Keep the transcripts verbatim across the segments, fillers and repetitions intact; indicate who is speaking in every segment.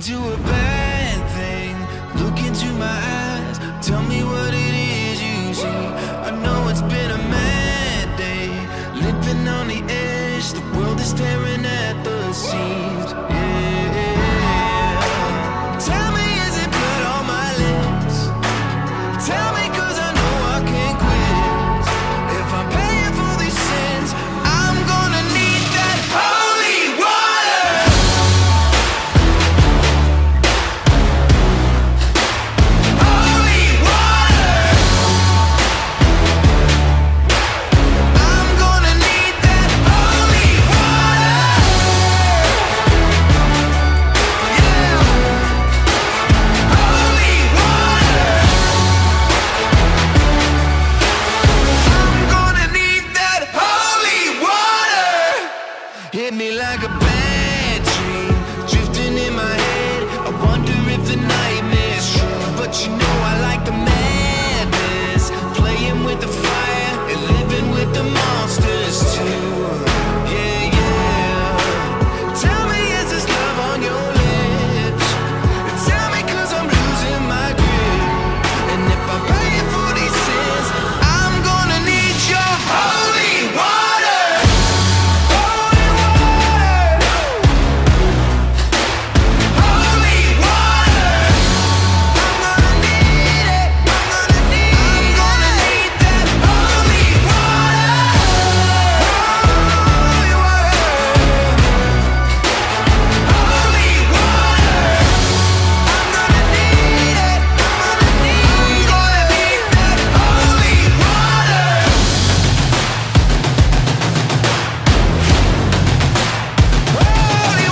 Speaker 1: into a bad thing. Look into my eyes, tell me what it is you see. I know it's been a mad day, living on the edge. The world is tearing at the seams. Yeah. Tell me, is it blood on my lips? Tell me, cause I know I can't quit. If I'm paying for these sins, I'm gonna need that holy water. Holy water. I'm gonna need that holy water. Yeah. Holy water. I'm gonna need that holy water. Hit me like a bad dream, drifting in my head. I wonder if the nightmare's true, but you know I like the madness, playing with the fire and living with the monsters too. Yeah, yeah. Tell me, is this love on your lips? Tell me, cause I'm losing my grip. And if I'm paying for these sins, I'm gonna need your holy water. Holy water. Holy water. I'm gonna need it. I'm gonna need it. I'm gonna need that holy water. Holy water. Holy water. I'm gonna need it. I'm gonna need it. I'm gonna need that holy water. Holy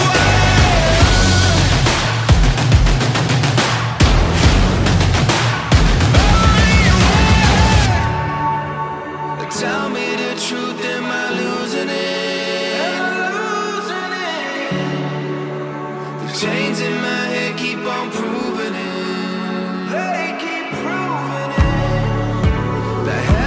Speaker 1: water. Tell me the truth, am I losing it? Am I losing it? The chains in my head keep on proving it. They keep proving it. The